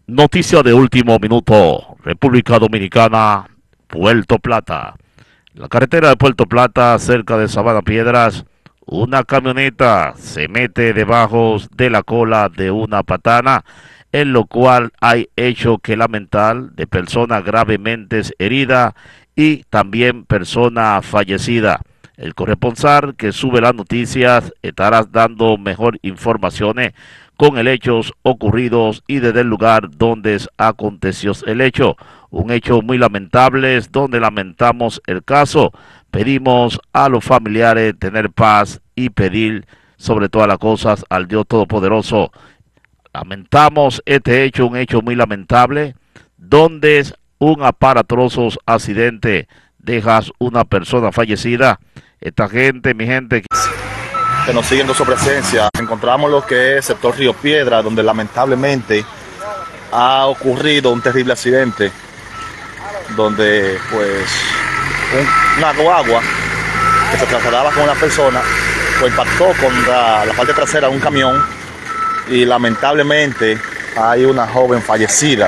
Noticia de último minuto. República Dominicana, Puerto Plata. La carretera de Puerto Plata, cerca de Sabana Piedras, una camioneta se mete debajo de la cola de una patana, en lo cual hay hecho que lamentar de persona gravemente herida y también persona fallecida. El corresponsal que sube las noticias estará dando mejor informaciones con el hechos ocurridos y desde el lugar donde aconteció el hecho. Un hecho muy lamentable, donde lamentamos el caso. Pedimos a los familiares tener paz y pedir sobre todas las cosas al Dios Todopoderoso. Lamentamos este hecho, un hecho muy lamentable, donde un aparatoso accidente deja una persona fallecida. Esta gente, mi gente, que nos siguen con su presencia, encontramos lo que es el sector Río Piedra, donde lamentablemente ha ocurrido un terrible accidente, donde pues una guagua que se trasladaba con una persona pues impactó contra la parte trasera de un camión y lamentablemente hay una joven fallecida.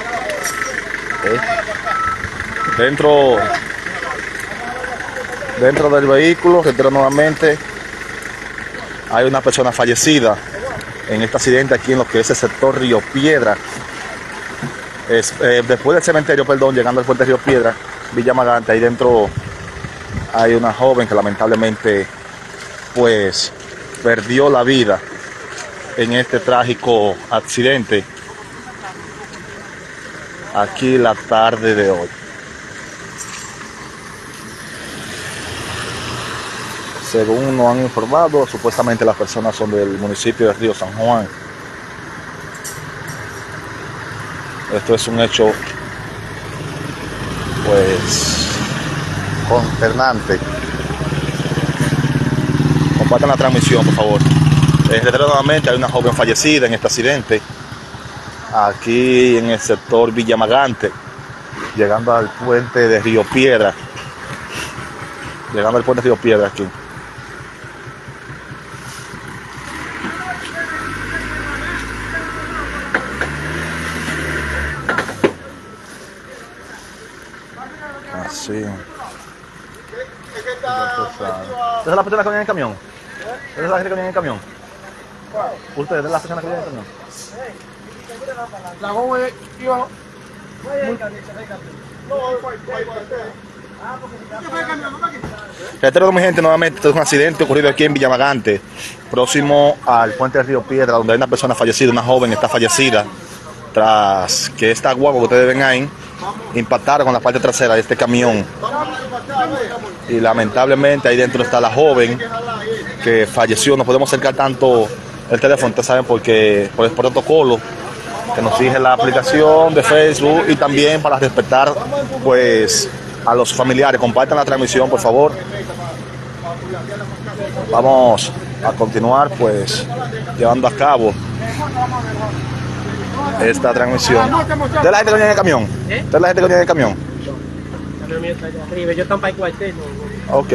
Dentro del vehículo, reitero nuevamente, hay una persona fallecida en este accidente aquí en lo que es el sector Río Piedra. Después del cementerio, llegando al puente Río Piedra, Villa Magante, ahí dentro hay una joven que lamentablemente pues perdió la vida en este trágico accidente aquí la tarde de hoy. Según nos han informado, supuestamente las personas son del municipio de Río San Juan. Esto es un hecho pues consternante. Compartan la transmisión, por favor. Nuevamente hay una joven fallecida en este accidente aquí en el sector Villa Magante, llegando al puente de Río Piedra. Llegando al puente de Río Piedra aquí. Así. ¿Esa es la persona que viene en el camión? ¿Esa es la gente que viene en el camión? ¿Usted es la persona que viene en el camión? La goma es yo. Reitero, mi gente, nuevamente, este es un accidente ocurrido aquí en Villa Magante, próximo al puente del Río Piedra, donde hay una persona fallecida, una joven está fallecida, tras que esta guagua que ustedes ven ahí impactaron con la parte trasera de este camión. Y lamentablemente ahí dentro está la joven que falleció. No podemos acercar tanto el teléfono, ustedes saben, porque por el protocolo que nos exige la aplicación de Facebook, y también para respetar pues a los familiares. Compartan la transmisión, por favor. Vamos a continuar pues llevando a cabo esta transmisión. ¿De la gente que viene en el camión? ¿De la gente que viene en el camión? Yo tampoco cuartel. Ok.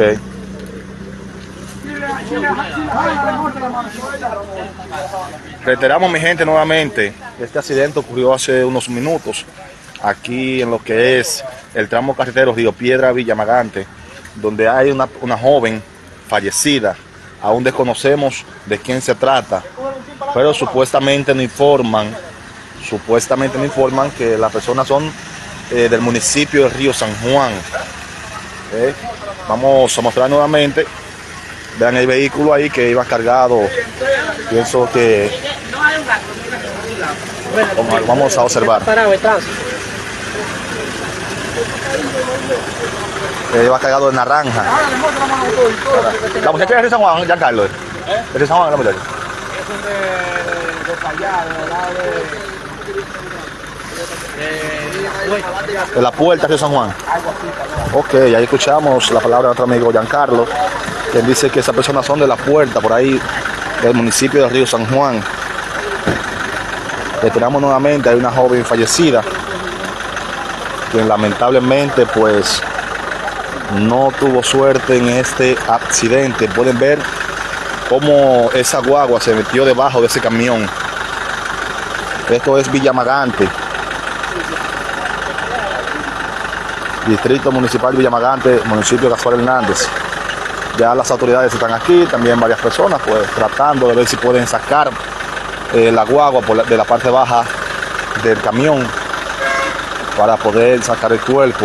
Reiteramos, mi gente, nuevamente, este accidente ocurrió hace unos minutos aquí en lo que es el tramo carretero Río Piedra Villa Magante, donde hay una joven fallecida. Aún desconocemos de quién se trata, pero supuestamente nos informan que las personas son del municipio de Río San Juan. Vamos a mostrar nuevamente. Vean el vehículo ahí que iba cargado. Pienso que vamos a observar. Iba cargado de naranja. ¿La muchacha es de Río San Juan, Giancarlo? ¿Es de Río San Juan la muchacha? De la puerta de Río San Juan. Ok, ahí escuchamos la palabra de nuestro amigo Giancarlo, quien dice que esas personas son de la puerta, por ahí, del municipio de Río San Juan. Reiteramos nuevamente, hay una joven fallecida, quien lamentablemente pues no tuvo suerte en este accidente. Pueden ver cómo esa guagua se metió debajo de ese camión. Esto es Villamagante, Distrito Municipal Villamagante, municipio de Gaspar Hernández. Ya las autoridades están aquí, también varias personas, pues tratando de ver si pueden sacar la guagua de la parte baja del camión para poder sacar el cuerpo.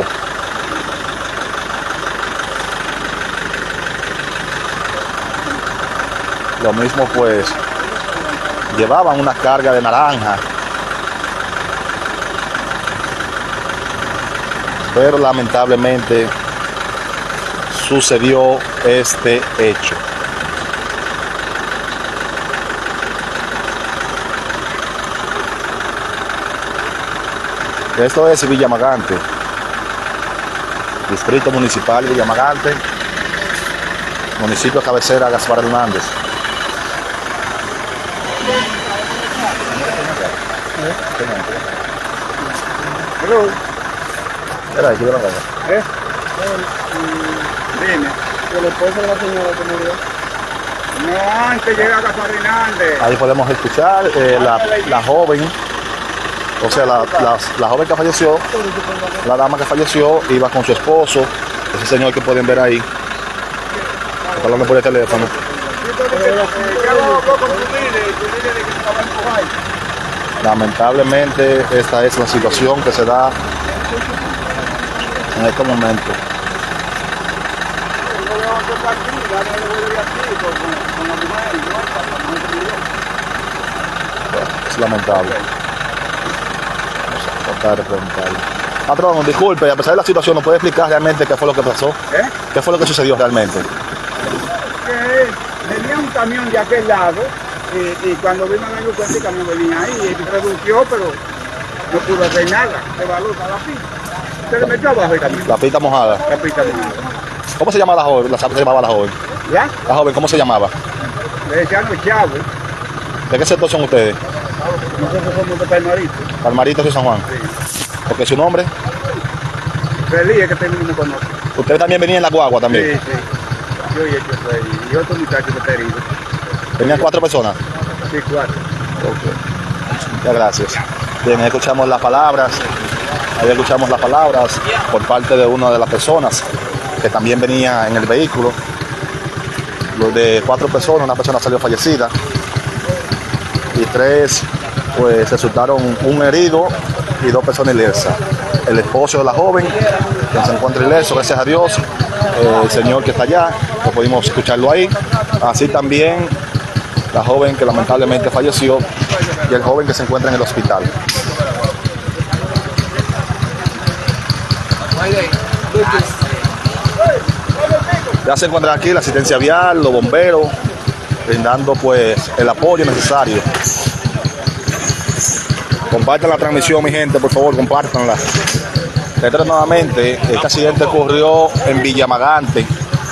Lo mismo, pues llevaban una carga de naranja, pero lamentablemente sucedió este hecho. Esto es Villamagante, Distrito Municipal Villamagante, municipio cabecera Gaspar Hernández. Dime, el esposo de la señora que murió. No, antes llega a Gaspar Hernández. Ahí podemos escuchar la joven, o sea, la joven que falleció, la dama que falleció, iba con su esposo, ese señor que pueden ver ahí, hablando por el teléfono. Lamentablemente esta es la situación que se da en este momento. Es lamentable. Vamos a tratar de preguntarle. Patrón, disculpe, a pesar de la situación, ¿nos puede explicar realmente qué fue lo que pasó? ¿Qué fue lo que sucedió realmente? Que venía un camión de aquel lado y cuando vimos el grupo, ese camión venía ahí y redució, pero no pudo hacer nada. Se balanza la pista. Se le metió abajo el camión. La pista mojada. La pista mojada. ¿Cómo se llama la joven? ¿Se llamaba la joven? ¿Ya? La joven, ¿cómo se llamaba? Le decían los chavos. ¿De qué sector son ustedes? Nosotros somos de Palmarito. Palmarito de San Juan. Sí. ¿Porque su nombre? Feliz es que también me conoce. ¿Ustedes también venían en la guagua también? Sí, sí. Yo y el chofer y otro muchacho que está herido. ¿Venían 4 personas? Sí, 4. Ok. Muchas gracias. Bien, ahí escuchamos las palabras. Ahí escuchamos las palabras por parte de una de las personas que también venía en el vehículo. Los de 4 personas, una persona salió fallecida y 3 pues resultaron un herido y 2 personas ilesas. El esposo de la joven que se encuentra ileso, gracias a Dios. El señor que está allá, no pudimos escucharlo ahí. Así también la joven que lamentablemente falleció y el joven que se encuentra en el hospital. Ya se encuentra aquí la asistencia vial, los bomberos, brindando pues el apoyo necesario. Compartan la transmisión, mi gente, por favor, compártanla. Nuevamente, este accidente ocurrió en Villamagante.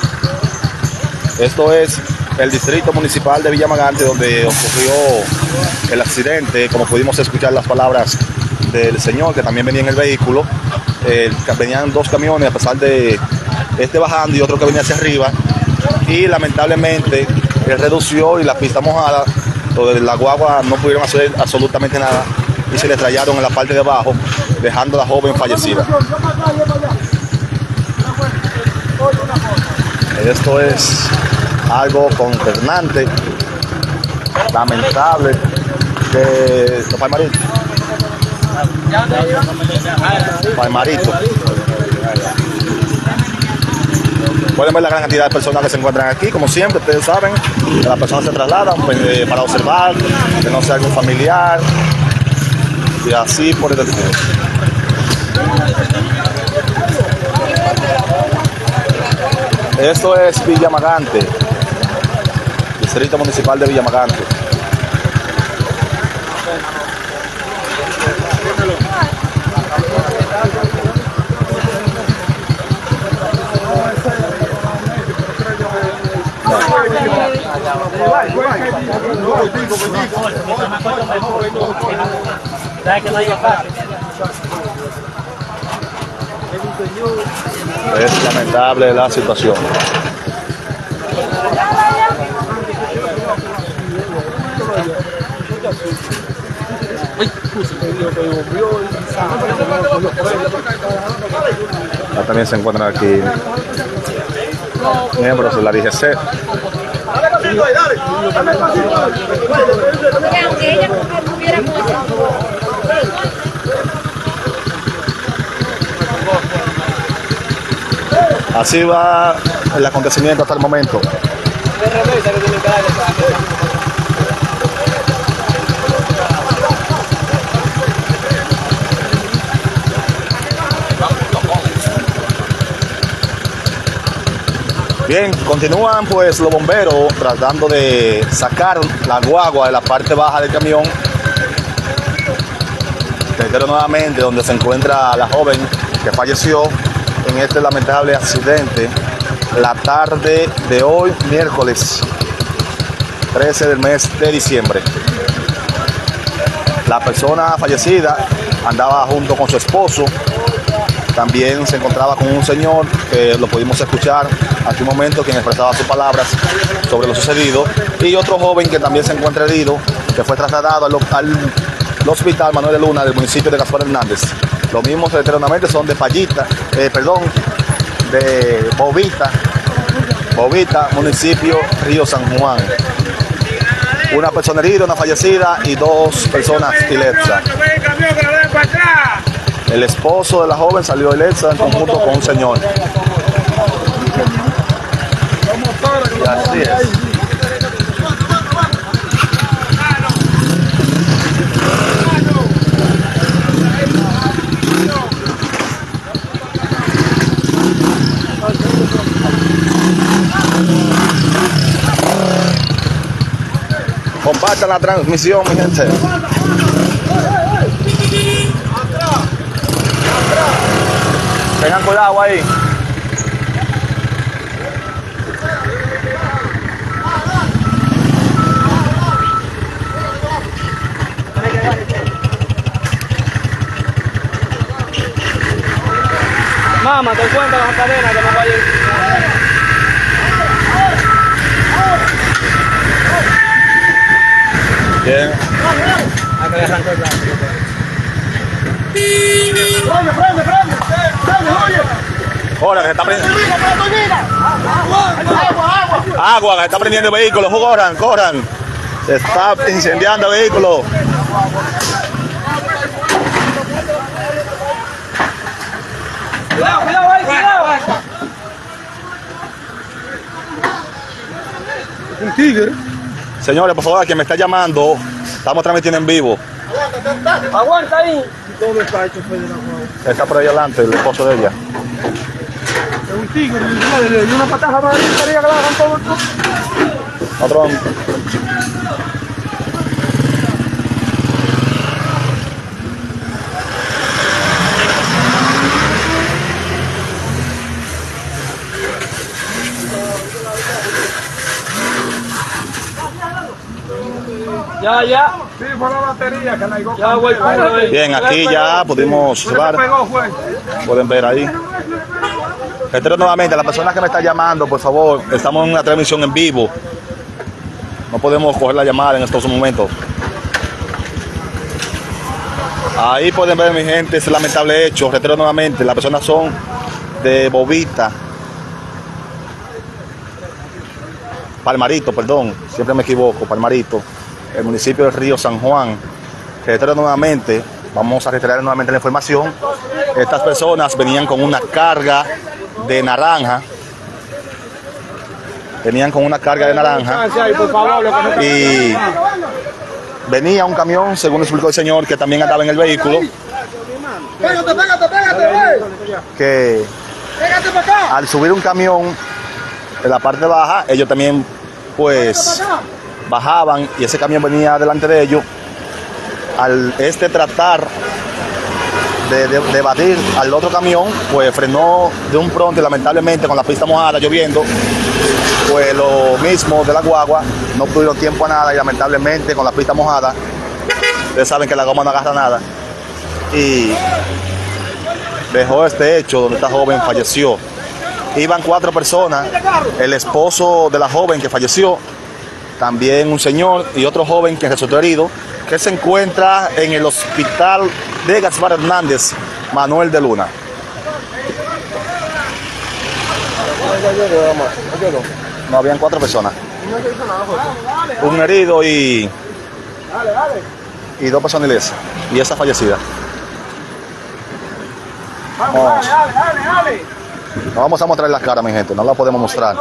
Esto es el distrito municipal de Villamagante, donde ocurrió el accidente. Como pudimos escuchar las palabras del señor que también venía en el vehículo, venían 2 camiones, a pesar de este bajando y otro que venía hacia arriba, y lamentablemente él redució y la pista mojada, donde la guagua no pudieron hacer absolutamente nada y se le estrellaron en la parte de abajo, dejando a la joven fallecida. Esto es algo consternante, lamentable, de Palmarito. Pueden ver la gran cantidad de personas que se encuentran aquí, como siempre, ustedes saben, las personas se trasladan para observar, que no sea algún familiar, y así por el estilo. Esto es Villamagante, distrito municipal de Villamagante. Es lamentable la situación. Uy. También se encuentran aquí miembros de la DGC. Así va el acontecimiento hasta el momento. Bien, continúan pues los bomberos tratando de sacar la guagua de la parte baja del camión. Reitero nuevamente donde se encuentra la joven que falleció en este lamentable accidente la tarde de hoy, miércoles 13 del mes de diciembre. La persona fallecida andaba junto con su esposo. También se encontraba con un señor que lo pudimos escuchar hace un momento, quien expresaba sus palabras sobre lo sucedido, y otro joven que también se encuentra herido, que fue trasladado al hospital Manuel de Luna del municipio de Gaspar Hernández. Los mismos eternamente son de de Bovita, municipio Río San Juan. Una persona herida, una fallecida y 2 personas ilesas. El esposo de la joven salió ileso en conjunto con un señor. Y así es. Compartan la transmisión, mi gente. Tengan cuidado ahí. Mamá, te cuenta la cadena que no vaya. Bien. Ahora que se está prendiendo. Agua, que se está prendiendo el vehículo. Corran. Se está incendiando el vehículo. Cuidado ahí, cuidado. Un tigre. Señores, por favor, a quien me está llamando, estamos transmitiendo en vivo. Aguanta ahí. Todo está hecho fue de la guagua. Está por ahí adelante, el esposo de ella. Es un tigre, y una pataja para ahí, quería que la hagan todo el mundo. Otro. Ya. Sí, fue la batería que la digo. Ya, güey. Bien, aquí ya pudimos observar. Pueden ver ahí. Reitero nuevamente a las personas que me están llamando, por favor, estamos en una transmisión en vivo. No podemos coger la llamada en estos momentos. Ahí pueden ver, mi gente, ese lamentable hecho. Reitero nuevamente, las personas son de Bovita. Palmarito, perdón, siempre me equivoco, Palmarito, el municipio del Río San Juan. Reitero nuevamente, vamos a reiterar nuevamente la información. Estas personas venían con una carga de naranja. Y venía un camión, según explicó el señor, que también andaba en el vehículo. Pégate, Que al subir un camión en la parte baja, ellos también pues bajaban y ese camión venía delante de ellos. Al tratar de evadir al otro camión, pues frenó de un pronto y lamentablemente con la pista mojada, lloviendo, pues lo mismo de la guagua, no tuvieron tiempo a nada y lamentablemente con la pista mojada, ustedes saben que la goma no agarra nada, y dejó este hecho donde esta joven falleció. Iban 4 personas, el esposo de la joven que falleció, también un señor y otro joven que resultó herido, que se encuentra en el hospital de Gaspar Hernández, Manuel de Luna. No, habían 4 personas. Un herido y 2 personas ilesas. Y esa fallecida. Vamos. No vamos a mostrar las caras, mi gente. No la podemos mostrar.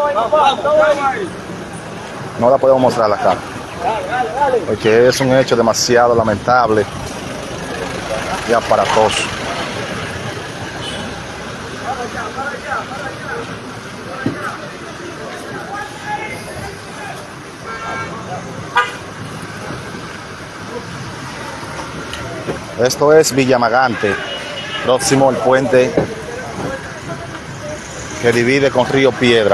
No la podemos mostrar las caras. Porque es un hecho demasiado lamentable y aparatoso. Esto es Villamagante, próximo al puente que divide con Río Piedra.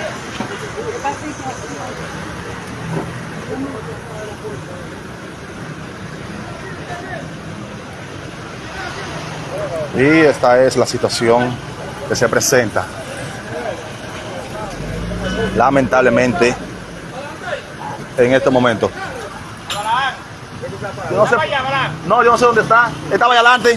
Y esta es la situación que se presenta. Lamentablemente, en este momento. Yo no sé dónde está. Estaba allá adelante.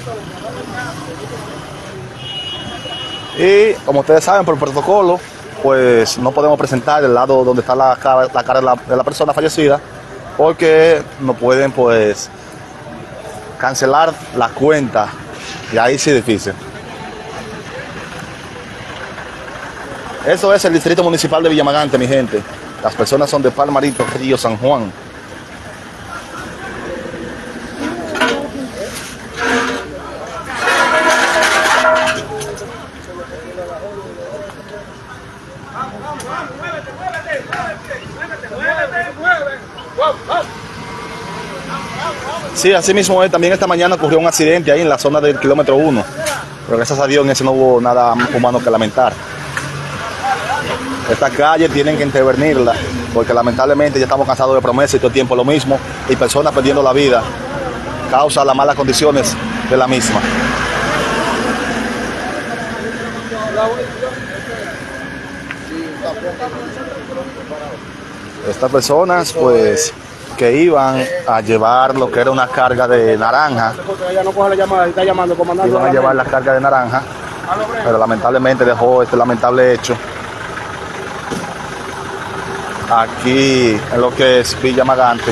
Y como ustedes saben, por protocolo, pues no podemos presentar el lado donde está la cara de la persona fallecida, porque no pueden, pues, cancelar la cuenta. Y ahí sí es difícil. Eso es el distrito municipal de Villamagante, mi gente. Las personas son de Palmarito, Río San Juan. Sí, así mismo es. También esta mañana ocurrió un accidente ahí en la zona del kilómetro 1. Pero gracias a Dios en ese no hubo nada humano que lamentar. Esta calle tienen que intervenirla, porque lamentablemente ya estamos cansados de promesas y todo el tiempo lo mismo, y personas perdiendo la vida causa las malas condiciones de la misma. Estas personas, pues, que iban a llevar lo que era una carga de naranja, iban a llevar la carga de naranja, pero lamentablemente dejó este lamentable hecho aquí en lo que es Villamagante.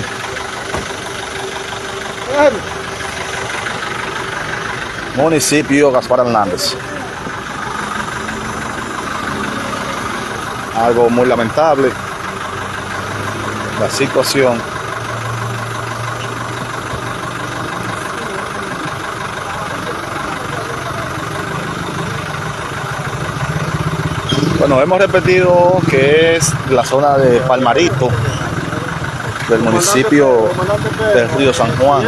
Municipio Gaspar Hernández. Algo muy lamentable, la situación. Bueno, hemos repetido que es la zona de Palmarito, del municipio del Río San Juan.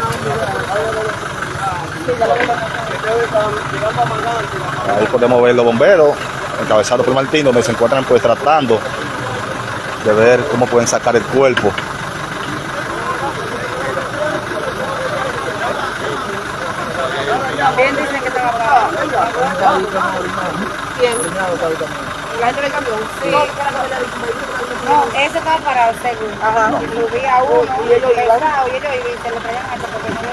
Ahí podemos ver los bomberos, encabezados por Martín, donde se encuentran, pues, tratando de ver cómo pueden sacar el cuerpo. Bien, dicen que estaba parado. ¿Quién? ¿La gente del camión? Sí. No, ese estaba parado, según. Ajá. Y subía uno, y ellos iban. Y ellos iban y se lo traían a esto porque no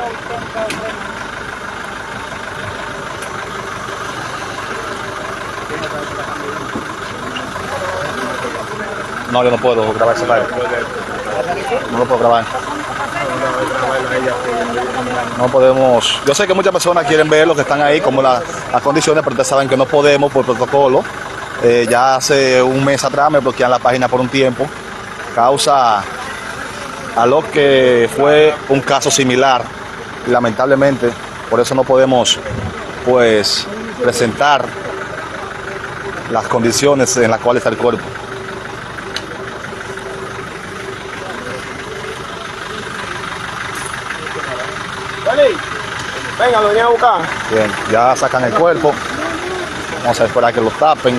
No, yo no puedo grabar ese live. No lo puedo grabar. No podemos. Yo sé que muchas personas quieren ver lo que están ahí, como las condiciones, pero ustedes saben que no podemos por protocolo. Ya hace un mes atrás me bloquean la página por un tiempo, causa a lo que fue un caso similar. Y lamentablemente, por eso no podemos, pues, presentar las condiciones en las cuales está el cuerpo. Venga, lo venía a buscar. Bien, ya sacan el cuerpo. Vamos a esperar que lo tapen.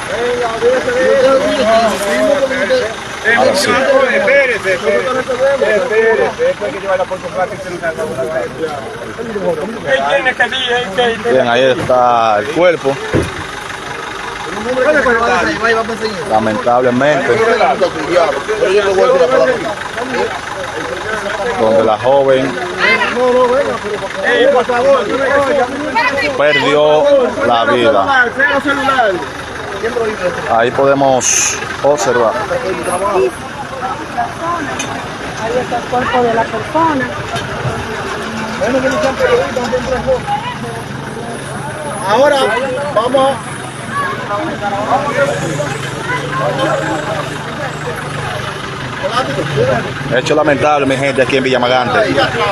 Ahora sí. Espérese. Después que llevar la puerta plata y se Bien, ahí está el cuerpo. Lamentablemente, donde la joven perdió la vida. Ahí podemos observar. Ahí está el cuerpo de la persona. Ahora vamos Hecho lamentable, mi gente, aquí en Villamagante.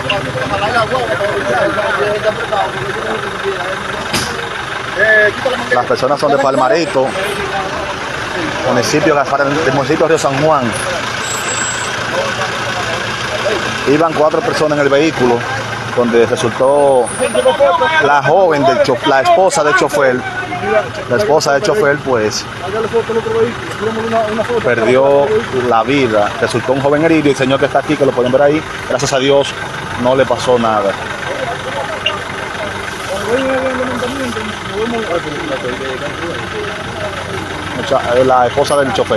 Las personas son de Palmarito, municipio de Río San Juan. Iban 4 personas en el vehículo, donde resultó la joven la esposa del chofer. La esposa del chofer, pues, perdió la vida. Resultó un joven herido y el señor que está aquí, que lo pueden ver ahí, gracias a Dios, no le pasó nada. La esposa del chofer.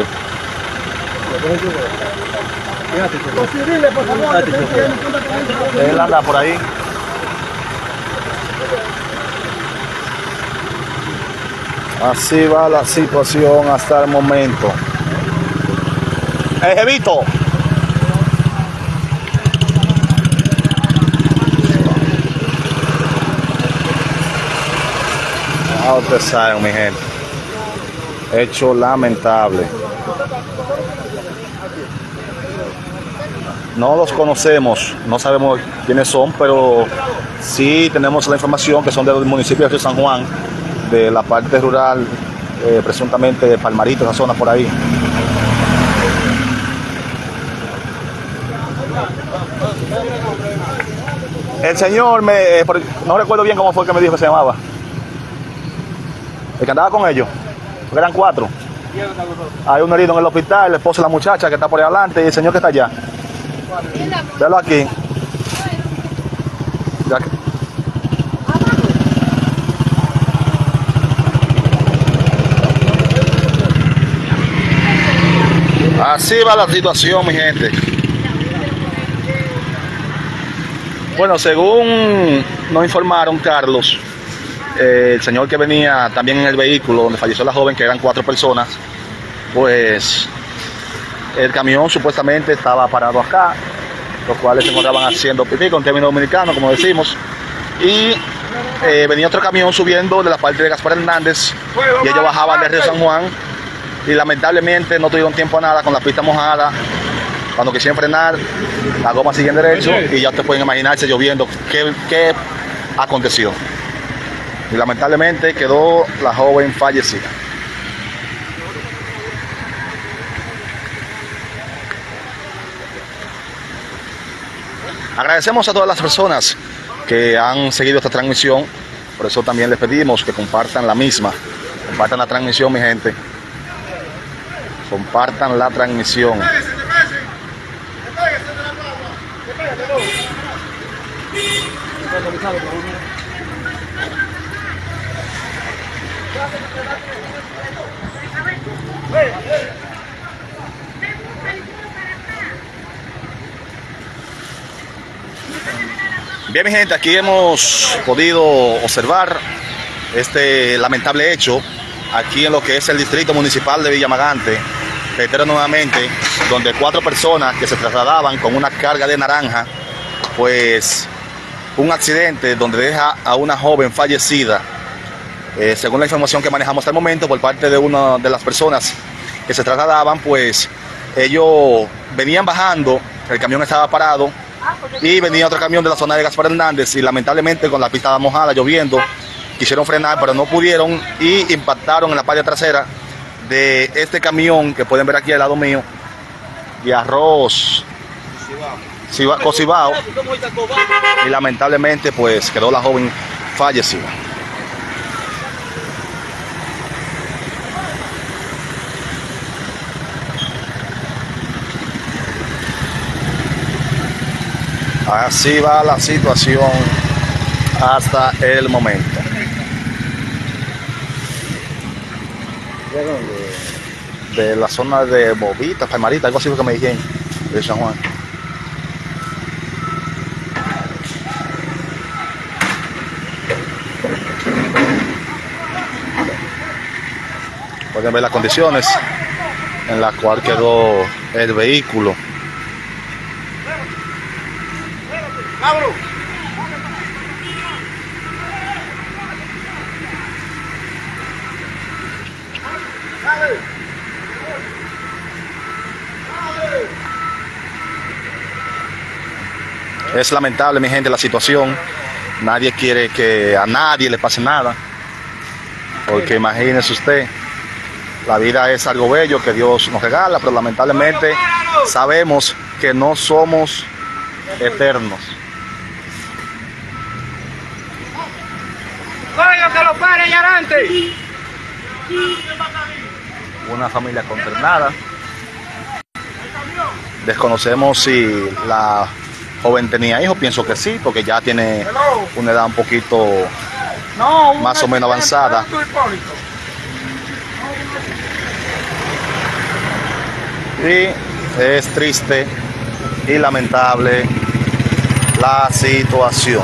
Él anda por ahí. Así va la situación hasta el momento. Jevito. Ah, ustedes saben, mi gente. Hecho lamentable. No los conocemos, no sabemos quiénes son, pero sí tenemos la información que son del municipio de Río San Juan, de la parte rural, presuntamente de Palmarito, esa zona por ahí. El señor, no recuerdo bien cómo fue que me dijo que se llamaba. El que andaba con ellos, porque eran 4. Hay un herido en el hospital, el esposo de la muchacha que está por ahí adelante y el señor que está allá. Véalo aquí. Así va la situación, mi gente. Bueno, según nos informaron, Carlos, el señor que venía también en el vehículo donde falleció la joven, que eran 4 personas, pues el camión supuestamente estaba parado acá, los cuales se encontraban haciendo pipí, con término dominicano, como decimos, y venía otro camión subiendo de la parte de Gaspar Hernández y ellos bajaban de Río San Juan y lamentablemente no tuvieron tiempo a nada con la pista mojada. Cuando quisieron frenar, la goma sigue en derecho y ya ustedes pueden imaginarse lloviendo qué aconteció. Y lamentablemente quedó la joven fallecida. Agradecemos a todas las personas que han seguido esta transmisión, por eso también les pedimos que compartan la misma, compartan la transmisión, mi gente, compartan la transmisión. Bien, mi gente, aquí hemos podido observar este lamentable hecho aquí en lo que es el distrito municipal de Villamagante. Reitero nuevamente, donde 4 personas que se trasladaban con una carga de naranja, pues un accidente donde deja a una joven fallecida. Según la información que manejamos hasta el momento por parte de una de las personas que se trasladaban, pues ellos venían bajando, el camión estaba parado y venía otro camión de la zona de Gaspar Hernández y lamentablemente con la pista mojada, lloviendo, quisieron frenar pero no pudieron y impactaron en la parte trasera de este camión que pueden ver aquí al lado mío, de arroz Cocibao, y lamentablemente pues quedó la joven fallecida. Así va la situación hasta el momento. ¿De dónde? De la zona de Bobita, Palmarita, algo así fue que me dijeron, de San Juan. Pueden ver las condiciones en las cuales quedó el vehículo. Es lamentable, mi gente, la situación. Nadie quiere que a nadie le pase nada. Porque imagínese usted, la vida es algo bello que Dios nos regala, pero lamentablemente sabemos que no somos eternos. ¡Oiga, que lo pare ya adelante! Una familia consternada. Desconocemos si la joven tenía hijos, pienso que sí, porque ya tiene una edad un poquito más o menos avanzada. Y es triste y lamentable la situación.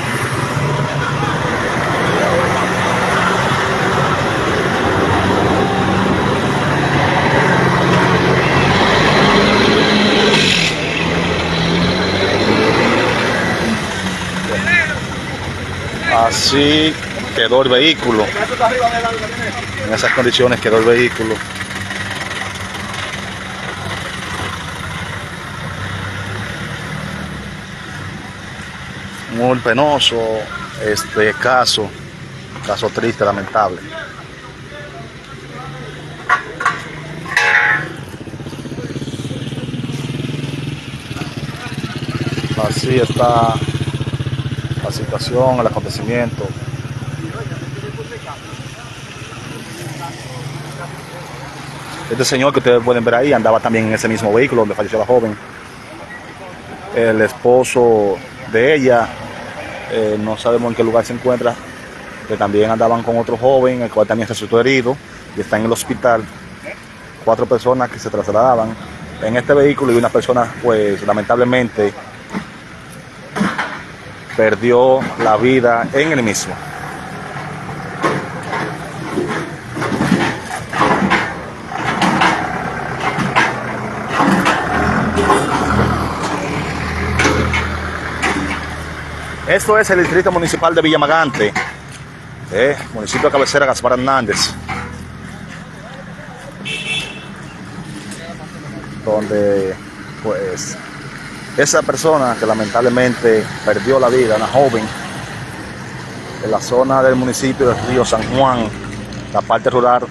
Así quedó el vehículo. En esas condiciones quedó el vehículo. Muy penoso este caso triste, lamentable. Así está la situación, el acontecimiento. Este señor que ustedes pueden ver ahí andaba también en ese mismo vehículo donde falleció la joven. El esposo de ella, no sabemos en qué lugar se encuentra, que también andaban con otro joven, el cual también resultó herido y está en el hospital. 4 personas que se trasladaban en este vehículo y una persona, pues lamentablemente, perdió la vida en el mismo. Esto es el distrito municipal de Villamagante, municipio de cabecera Gaspar Hernández, donde pues esa persona que lamentablemente perdió la vida, una joven, en la zona del municipio del Río San Juan, la parte rural,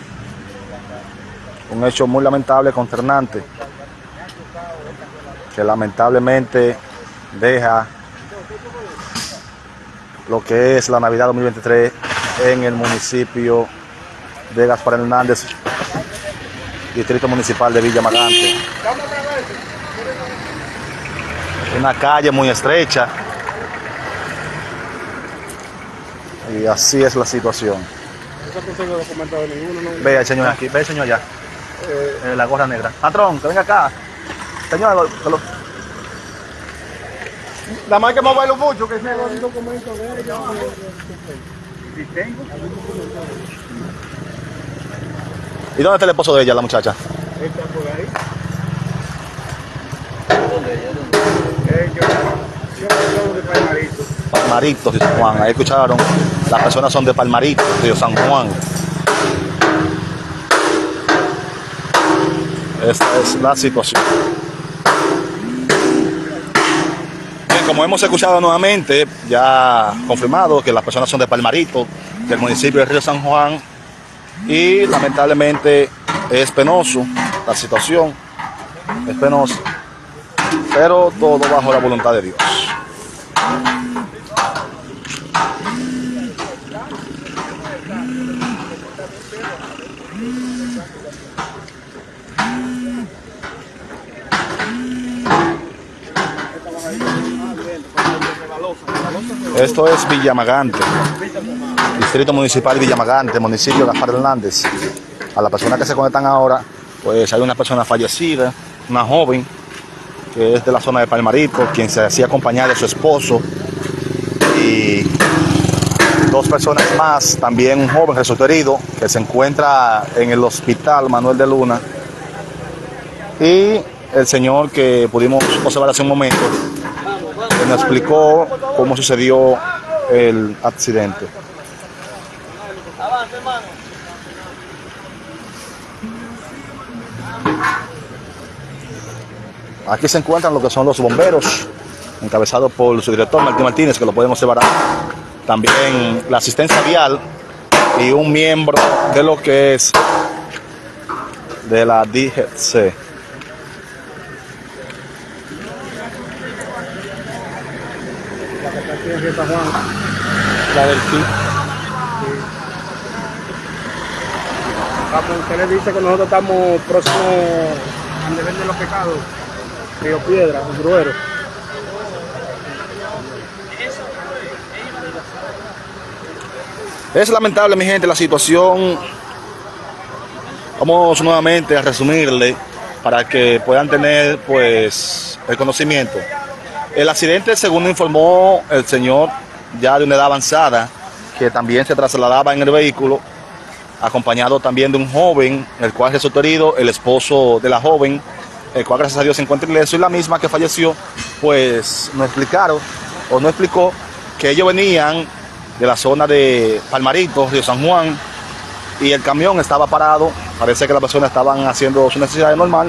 un hecho muy lamentable, consternante, que lamentablemente deja lo que es la Navidad 2023 en el municipio de Gaspar Hernández, distrito municipal de Villamagante. Una calle muy estrecha y así es la situación. Ve el señor aquí, ve el señor allá, la gorra negra. Patrón, que venga acá. Señor, La más que me bailo mucho, que sea un documento de ella. ¿Y tengo? ¿Y dónde está el esposo de ella, la muchacha? Está por ahí. Yo de Palmarito. Palmarito, Río San Juan. Ahí escucharon, las personas son de Palmarito, Río San Juan. Esta es la situación. Bien, como hemos escuchado nuevamente, ya confirmado que las personas son de Palmarito, del municipio de Río San Juan, y lamentablemente es penoso la situación, es penoso, pero todo bajo la voluntad de Dios. Esto es Villamagante, distrito municipal Villamagante, municipio de Gaspar Hernández. a las personas que se conectan ahora, pues hay una persona fallecida, una joven, que es de la zona de Palmarito, quien se hacía acompañar de su esposo, y 2 personas más, también un joven resultó herido, que se encuentra en el hospital Manuel de Luna, y el señor que pudimos observar hace un momento, que nos explicó cómo sucedió el accidente. Aquí se encuentran lo que son los bomberos, encabezados por su director Martín Martínez, que lo podemos observar. También la asistencia vial y un miembro de lo que es de la DGC. La del sí. Usted le dice que nosotros estamos próximos al deber de los pecados, Río Piedra, un gruero. Es lamentable, mi gente, la situación. Vamos nuevamente a resumirle para que puedan tener pues el conocimiento. El accidente, según informó el señor ya de una edad avanzada, que también se trasladaba en el vehículo, acompañado también de un joven, el cual resultó herido, el esposo de la joven, el cual gracias a Dios se encuentra ileso, y la misma que falleció, pues nos explicaron, o no explicó, que ellos venían de la zona de Palmarito, Río San Juan, y el camión estaba parado, parece que las personas estaban haciendo su necesidad normal,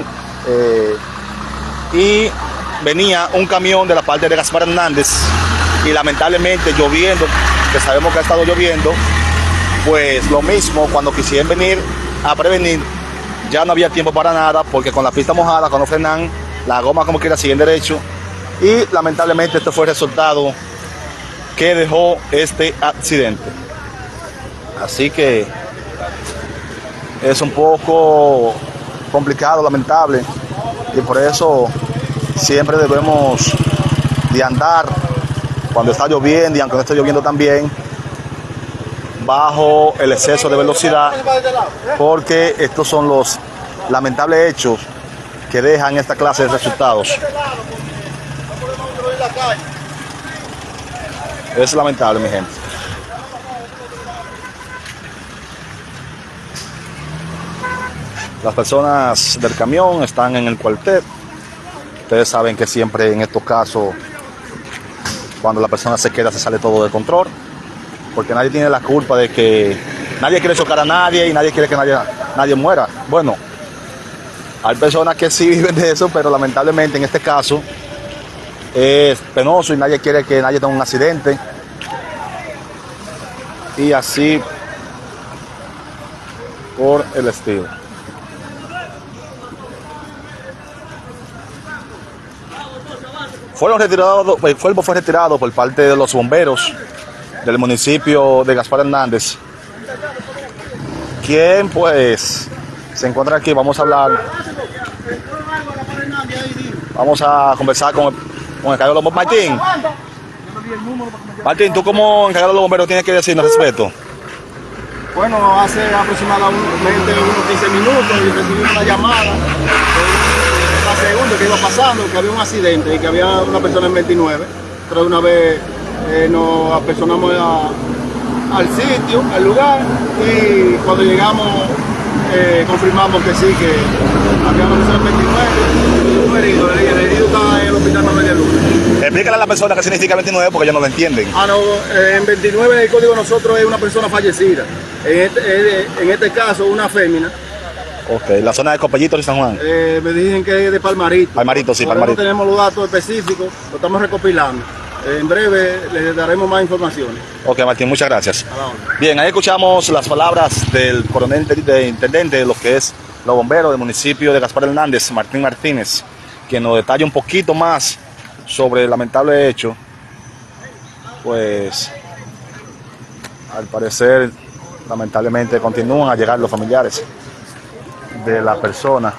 y venía un camión de la parte de Gaspar Hernández, y lamentablemente lloviendo, que sabemos que ha estado lloviendo, pues lo mismo, cuando quisieron venir a prevenir, ya no había tiempo para nada, porque con la pista mojada, cuando frenan, la goma como quiera siguen derecho, y lamentablemente este fue el resultado que dejó este accidente. Así que es un poco complicado, lamentable, y por eso siempre debemos de andar cuando está lloviendo, y aunque no esté lloviendo también, bajo el exceso de velocidad, porque estos son los lamentables hechos que dejan esta clase de resultados. Es lamentable, mi gente. Las personas del camión están en el cuartel. Ustedes saben que siempre en estos casos, cuando la persona se queda, se sale todo de control, porque nadie tiene la culpa de que nadie quiere chocar a nadie y nadie quiere que nadie muera. Bueno, hay personas que sí viven de eso, pero lamentablemente en este caso es penoso y nadie quiere que nadie tenga un accidente. Y así por el estilo. El cuerpo fue retirado por parte de los bomberos del municipio de Gaspar Hernández, quien pues se encuentra aquí. Vamos a hablar, vamos a conversar con el encargado de los bomberos. Martín, tú como encargado de los bomberos tienes que decirnos respecto. Bueno, hace aproximadamente unos 15 minutos y recibimos una llamada de la segunda que iba pasando, que había un accidente y que había una persona en 29. Pero una vez nos apersonamos al sitio, al lugar, y cuando llegamos confirmamos que sí, que había una persona en 29 y un herido. El herido está en el hospital Manuel de Luna. Explícale a la persona qué significa 29 porque ellos no lo entienden. No, en 29 el código de nosotros es una persona fallecida. En este caso, una fémina. Ok, la zona de Copellito y San Juan. Me dicen que es de Palmarito. Palmarito, sí, Palmarito. Palmarito. No tenemos los datos específicos, lo estamos recopilando. En breve les daremos más informaciones. Ok, Martín, muchas gracias. Bien, ahí escuchamos las palabras del coronel de intendente de lo que es los bomberos del municipio de Gaspar Hernández, Martín Martínez, quien nos detalla un poquito más sobre el lamentable hecho. Pues al parecer lamentablemente continúan a llegar los familiares de la persona.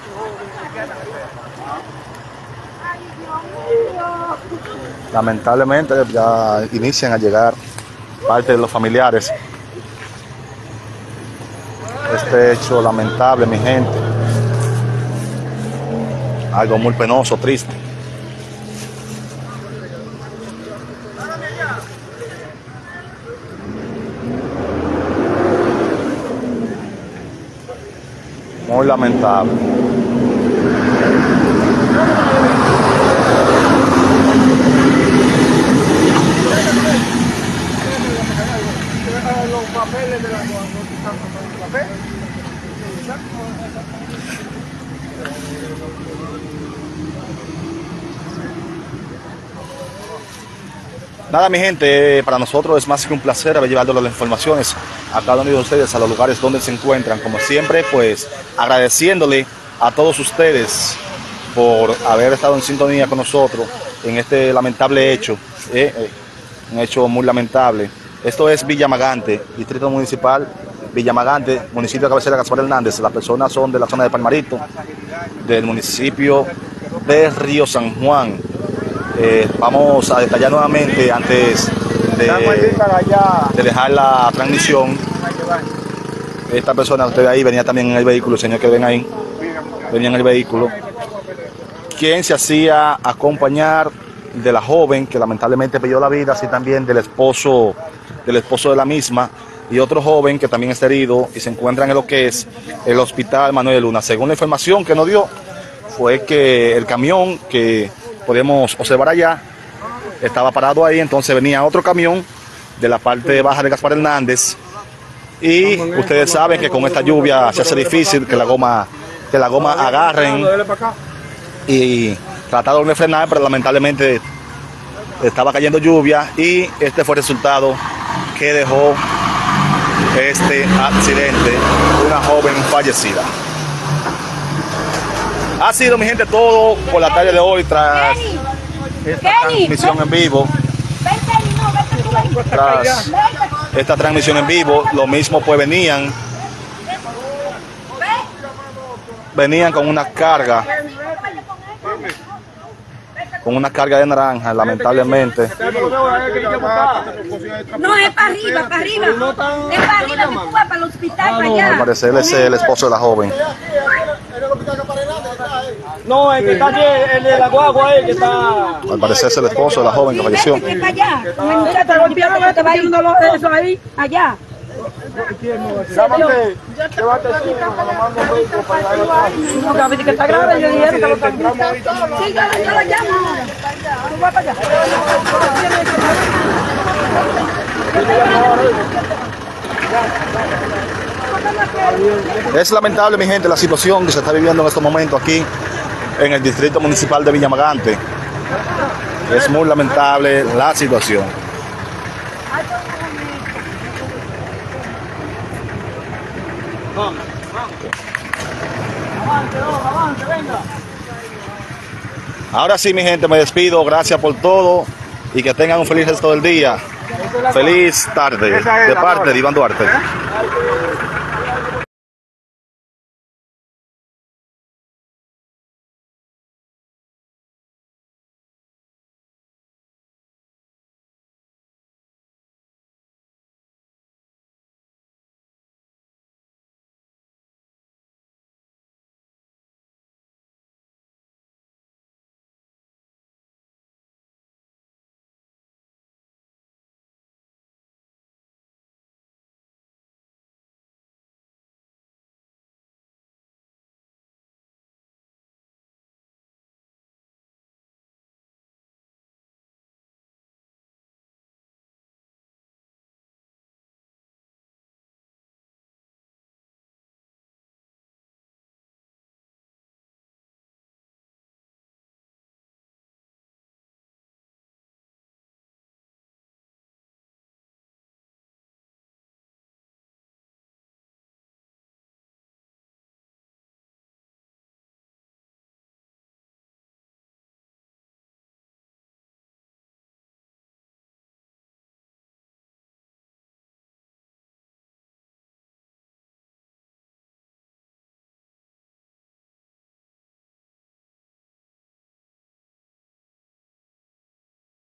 Lamentablemente ya inician a llegar parte de los familiares. Este hecho lamentable, mi gente. Algo muy penoso, triste. Muy lamentable. Los papeles de la Nada, mi gente, para nosotros es más que un placer haber llevado las informaciones a cada uno de ustedes, a los lugares donde se encuentran. Como siempre, pues agradeciéndole a todos ustedes por haber estado en sintonía con nosotros en este lamentable hecho, un hecho muy lamentable. Esto es Villamagante, Distrito Municipal, Villamagante, municipio de cabecera Gaspar Hernández. Las personas son de la zona de Palmarito, del municipio de Río San Juan. Vamos a detallar nuevamente antes de dejar la transmisión. Esta persona, usted ve ahí, venía también en el vehículo, el señor que ven ahí, venía en el vehículo, quien se hacía acompañar de la joven que lamentablemente perdió la vida, así también del esposo de la misma, y otro joven que también está herido y se encuentra en lo que es el hospital Manuel de Luna. Según la información que nos dio, fue que el camión que podemos observar allá estaba parado ahí, entonces venía otro camión de la parte baja de Gaspar Hernández, y ustedes saben que con esta lluvia se hace difícil que la goma agarren y trataron de frenar, pero lamentablemente estaba cayendo lluvia y este fue el resultado que dejó este accidente, una joven fallecida. Ha sido, mi gente, todo por la tarde de hoy tras esta transmisión en vivo. Tras esta transmisión en vivo, lo mismo pues venían con una carga de naranja, lamentablemente. No, es para arriba, para arriba. Es para arriba, que tú vas para el hospital, para allá. Al parecer es el esposo de la joven. No, el que está aquí, el de la guagua, el que está... Al parecer es el esposo de la joven que falleció. Vete, para allá. No hay muchacho, golpeado, que te va a ir eso ahí, allá. Llámate, llévate así, lo mando un vehículo para allá. No, Gaby, que está grave, yo dije que lo cambió. Sí, yo lo llamo. Tú vas para allá. Es lamentable, mi gente, la situación que se está viviendo en estos momentos aquí en el Distrito Municipal de Villamagante. Es muy lamentable la situación. Avance, venga. Ahora sí, mi gente, me despido. Gracias por todo y que tengan un feliz resto del día. Feliz tarde de parte de Iván Duarte.